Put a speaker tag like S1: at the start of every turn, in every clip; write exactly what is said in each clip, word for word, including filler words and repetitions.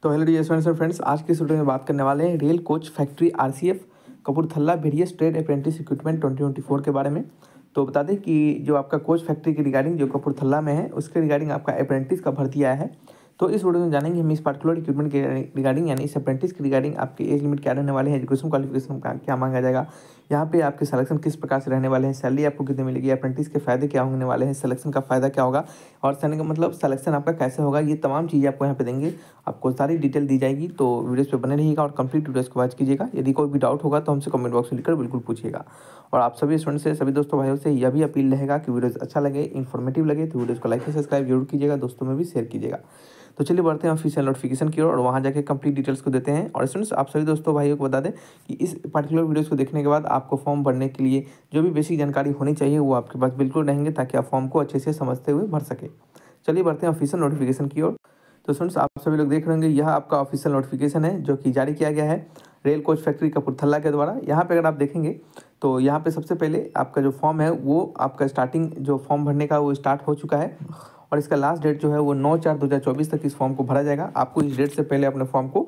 S1: तो hello dear students and friends, आज की इस वीडियो में बात करने वाले हैं rail coach factory RCF Kapurthala various trade apprentice equipment twenty twenty four के बारे में। तो बता दें कि जो आपका कोच फैक्ट्री के रिगार्डिंग जो कपूरथला में है उसके रिगार्डिंग आपका अप्रेंटिस का भर्ती आया है। तो इस वीडियो में जानेंगे हम इस पार्टिकुलर इक्विपमेंट के रिगार्डिंग यानी इस अप्रेंटिस के रिगार्डिंग आपके एज लिमिट क्या रहने वाले हैं, एजुकेशन क्वालिफिकेशन का क्या मांगा जाएगा, यहाँ पे आपके सिलेक्शन किस प्रकार से रहने वाले हैं, सैलरी आपको कितनी मिलेगी, अप्रेंटिस के फायदे क्या होने वाले हैं, सिलेक्शन का फायदा क्या होगा और सैनिक का मतलब सिलेक्शन आपका कैसे होगा, ये तमाम चीज़ें आपको यहाँ पे देंगे। आपको सारी डिटेल दी जाएगी, तो वीडियोस पे बने रहिएगा और कंप्लीट वीडियोस को वॉच कीजिएगा। यदि कोई भी डाउट होगा तो हमसे कमेंट बॉक्स में लिखकर बिल्कुल पूछिएगा। और आप सभी स्टूडेंट से, सभी दोस्तों भाइयों से यह भी अपील रहेगा कि वीडियोस अच्छा लगे, इन्फॉर्मेटिव लगे तो वीडियोस को लाइक और सब्सक्राइब जरूर कीजिएगा, दोस्तों में भी शेयर कीजिएगा। तो चलिए बढ़ते हैं ऑफिशियल नोटिफिकेशन की ओर और वहाँ जाके कंप्लीट डिटेल्स को देते हैं। और स्टूडेंट्स आप सभी दोस्तों भाइयों को बता दें कि इस पर्टिकुलर वीडियोस को देखने के बाद आपको फॉर्म भरने के लिए जो भी बेसिक जानकारी होनी चाहिए वो आपके पास बिल्कुल रहेंगे, ताकि आप फॉर्म को अच्छे से समझते हुए भर सके। चलिए बढ़ते हैं ऑफिशियल नोटिफिकेशन की ओर। तो स्टूडेंट्स आप सभी लोग देख रहे होंगे, यह आपका ऑफिशियल नोटिफिकेशन है जो कि जारी किया गया है रेल कोच फैक्ट्री कपूरथला के द्वारा। यहाँ पे अगर आप देखेंगे तो यहाँ पे सबसे पहले आपका जो फॉर्म है वो आपका स्टार्टिंग जो फॉर्म भरने का वो स्टार्ट हो चुका है और इसका लास्ट डेट जो है वो नौ चार दो हज़ार चौबीस तक इस फॉर्म को भरा जाएगा। आपको इस डेट से पहले अपने फॉर्म को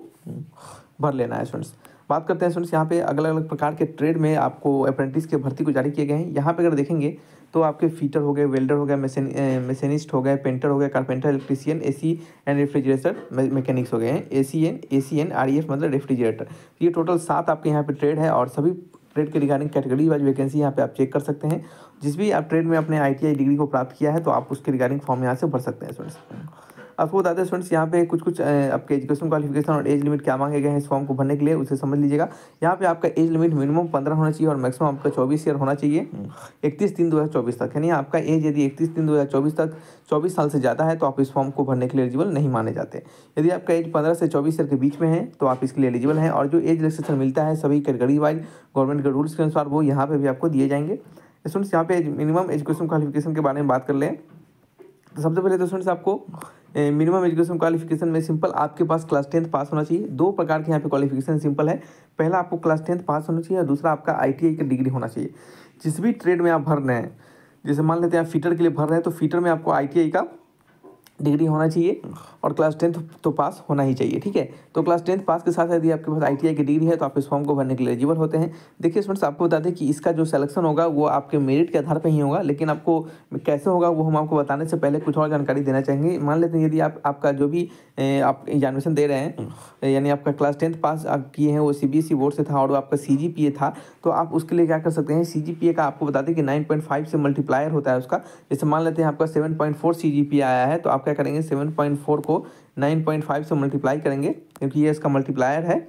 S1: भर लेना है। स्टूडेंट्स बात करते हैं स्टूडेंट्स यहाँ पे अलग अलग प्रकार के ट्रेड में आपको अप्रेंटिस के भर्ती को जारी किए गए हैं। यहाँ पे अगर देखेंगे तो आपके फीटर हो गए, वेल्डर हो गया, मैसेन मैसेनिस्ट हो गए, पेंटर हो गया, carpenter, electrician, AC and refrigerator mechanics हो गए हैं, AC N AC N R E F मतलब रेफ्रिजरेटर। ये टोटल सात आपके यहाँ पे ट्रेड है और सभी ट्रेड के रिगार्डिंग कैटेगरी वाइज वैकेंसी यहाँ पे आप चेक कर सकते हैं। जिस भी आप ट्रेड में अपने आईटीआई डिग्री को प्राप्त किया है तो आप उसके रिगार्डिंग फॉर्म यहाँ से भर सकते हैं। स्टूडेंट्स आपको बताते हैं स्टूडेंट्स यहाँ पे कुछ कुछ आपके एजुकेशन क्वालिफिकेशन और एज लिमिट क्या मांगे गए हैं इस फॉर्म को भरने के लिए, उसे समझ लीजिएगा। यहाँ पे आपका एज लिमिट मिनिमम पंद्रह होना चाहिए और मैक्सिमम आपका चौबीस ईयर होना चाहिए इकतीस तीन दो हज़ार चौबीस तक। यानी आपका एज यदि इकतीस तीन दो हज़ार चौबीस तक चौबीस साल से ज़्यादा है तो आप इस फॉर्म को भरने के लिए एलिजिबल नहीं माने जाते। यदि आपका एज पंद्रह से चौबीस ईयर के बीच में है तो आप इसके लिए एलिजिबल हैं। और जो एज रिलैक्सेशन मिलता है सभी कैटेगरी वाइज गवर्नमेंट के रूल्स के अनुसार वो यहाँ पे भी आपको दिए जाएंगे। स्टूडेंट्स यहाँ पे मिनिमम एजुकेशन क्वालिफिकेशन के बारे में बात कर लें तो सबसे पहले तो स्टूडेंट्स आपको मिनिमम एजुकेशन क्वालिफिकेशन में सिंपल आपके पास क्लास टेंथ पास होना चाहिए। दो प्रकार के यहाँ पे क्वालिफिकेशन सिंपल है, पहला आपको क्लास टेंथ पास होना चाहिए और दूसरा आपका आईटीआई की डिग्री होना चाहिए। जिस भी ट्रेड में आप भर रहे हैं, जैसे मान लेते हैं आप फीटर के लिए भर रहे हैं तो फीटर में आपको आईटीआई का डिग्री होना चाहिए और क्लास टेंथ तो पास होना ही चाहिए। ठीक है, तो क्लास टेंथ पास के साथ यदि आपके पास आईटीआई की डिग्री है तो आप इस फॉर्म को भरने के लिए एलिजिबल होते हैं। देखिए स्टूडेंट्स आपको बता दें कि इसका जो सिलेक्शन होगा वो आपके मेरिट के आधार पर ही होगा, लेकिन आपको कैसे होगा वो हम आपको बताने से पहले कुछ और जानकारी देना चाहेंगे। मान लेते हैं यदि आप आपका जो भी आप एग्जामिनेशन दे रहे हैं यानी आपका क्लास टेंथ पास आप किए हैं वो सीबीएसई बोर्ड से था और आपका सीजीपीए था, तो आप उसके लिए क्या कर सकते हैं, सीजीपीए का आपको बता दें कि नाइन पॉइंट फाइव से मल्टीप्लायर होता है उसका। जैसे मान लेते हैं आपका सेवन पॉइंट फोर सीजीपीए आया है तो आप क्या करेंगे, सेवन पॉइंट फोर को नाइन पॉइंट फाइव से मल्टीप्लाई करेंगे क्योंकि ये इसका मल्टीप्लायर है,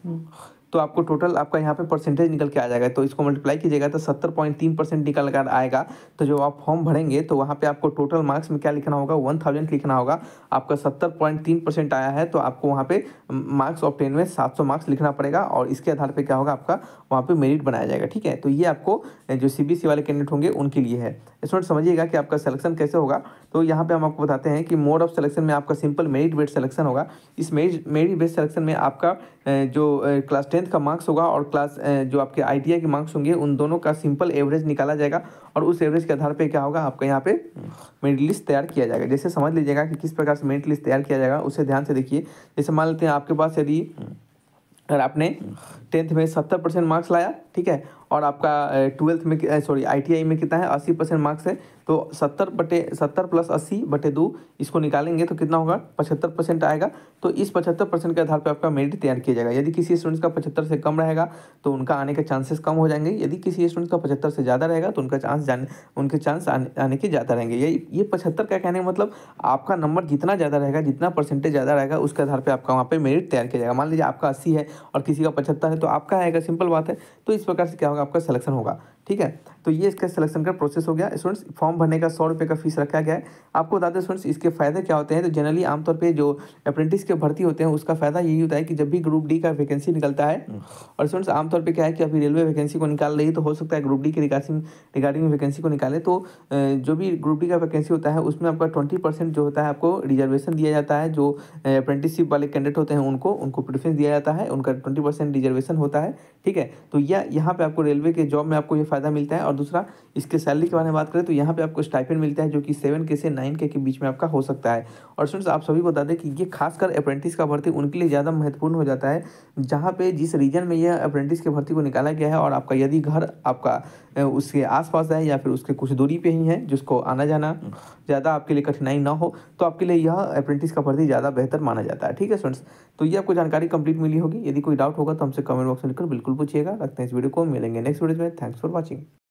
S1: तो आपको टोटल आपका यहाँ पे परसेंटेज निकल के आ जाएगा। तो इसको मल्टीप्लाई कीजिएगा तो सत्तर पॉइंट तीन परसेंट निकल कर आएगा। तो जो आप फॉर्म भरेंगे तो वहाँ पे आपको टोटल मार्क्स में क्या लिखना होगा, वन थाउजेंड लिखना होगा। आपका सत्तर पॉइंट तीन परसेंट आया है तो आपको वहाँ पे मार्क्स ऑफ टेन में सात सौ मार्क्स लिखना पड़ेगा और इसके आधार पर क्या होगा आपका वहाँ पर मेरिट बनाया जाएगा। ठीक है, तो ये आपको जो सी बी एस ई वाले कैंडिडेट होंगे उनके लिए है। स्टूडेंट समझिएगा कि आपका सिलेक्शन कैसे होगा। तो यहाँ पे हम आपको बताते हैं कि मोड ऑफ सिलेक्शन में आपका सिंपल मेरिट बेस्ड सिलेक्शन होगा। इस मेरिट मेरिट बेस्ड सिलेक्शन में आपका जो क्लास टेंथ का मार्क्स होगा और क्लास जो आपके आईटीआई के मार्क्स होंगे उन दोनों का सिंपल एवरेज निकाला जाएगा और उस एवरेज के आधार पे क्या होगा आपका यहाँ पे मेरिट लिस्ट तैयार किया जाएगा। जैसे समझ लीजिएगा कि किस प्रकार से मेरिट लिस्ट तैयार किया जाएगा, उसे ध्यान से देखिए। जैसे मान लेते हैं आपके पास यदि अगर आपने टेंथ में सत्तर परसेंट मार्क्स लाया, ठीक है, और आपका ट्वेल्थ में सॉरी आईटीआई में कितना है अस्सी परसेंट मार्क्स है, तो सत्तर बटे सत्तर प्लस अस्सी बटे दो इसको निकालेंगे तो कितना होगा, पचहत्तर परसेंट आएगा। तो इस पचहत्तर परसेंट के आधार पर आपका मेरिट तैयार किया जाएगा। यदि किसी स्टूडेंट्स का पचहत्तर से कम रहेगा तो उनका आने के चांसेस कम हो जाएंगे, यदि किसी स्टूडेंट्स का पचहत्तर से ज़्यादा रहेगा तो उनका चांस जाने उनके चांस आने, आने के ज़्यादा रहेंगे। ये ये पचहत्तर का कहने का मतलब आपका नंबर जितना ज़्यादा रहेगा, जितना परसेंटेज ज़्यादा रहेगा उसके आधार पर आपका वहाँ पर मेरिट तैयार किया जाएगा। मान लीजिए आपका अस्सी है और किसी का पचहत्तर है तो आपका आएगा, सिंपल बात है। तो इस प्रकार से क्या होगा आपका सिलेक्शन होगा। ठीक है, तो ये इसका सिलेक्शन का प्रोसेस हो गया। स्टूडेंट्स फॉर्म भरने का सौ रुपये का फीस रखा गया है। आपको बता दें स्टूडेंट्स इसके फायदे क्या होते हैं। तो जनरली आमतौर पे जो अप्रेंटिस के भर्ती होते हैं उसका फायदा यही होता है कि जब भी ग्रुप डी का वैकेंसी निकलता है, और स्टूडेंट्स आमतौर पे क्या है कि अभी रेलवे वैकेंसी को निकाल रही है तो हो सकता है ग्रुप डी के रिगार्डिंग रिगार्डिंग वैकेंसी को निकाले, तो जो भी ग्रुप डी का वैकेंसी होता है उसमें आपका ट्वेंटी परसेंट जो होता है आपको रिजर्वेशन दिया जाता है। जो अप्रेंटिसशिप वाले कैंडिडेट होते हैं उनको उनको प्रेफरेंस दिया जाता है, उनका ट्वेंटी परसेंट रिजर्वेशन होता है। ठीक है, तो यह यहाँ पे आपको रेलवे के जॉब में आपको ये फ़ायदा मिलता है। और दूसरा इसके सैलरी के बारे में बात करें तो यहाँ पे आपको स्टाइपेंड मिलता है जो कि सेवन के से नाइन के के बीच में आपका हो सकता है। और स्टूडेंट्स आप सभी को बता दें कि ये खासकर अप्रेंटिस का भर्ती उनके लिए ज़्यादा महत्वपूर्ण हो जाता है जहाँ पे जिस रीजन में यह अप्रेंटिस की भर्ती को निकाला गया है और आपका यदि घर आपका अ, उसके आसपास है या फिर उसके कुछ दूरी पे ही है जिसको आना जाना ज़्यादा आपके लिए कठिनाई ना हो, तो आपके लिए यह अप्रेंटिस का भर्ती ज़्यादा बेहतर माना जाता है। ठीक है स्टूडेंट्स, तो ये आपको जानकारी कंप्लीट मिली होगी। यदि कोई डाउट होगा तो हमसे कमेंट बॉक्स में लिखकर बिल्कुल पूछिएगा। रखते हैं इस वीडियो को, मिलेंगे नेक्स्ट वीडियो में। Thanks for watching.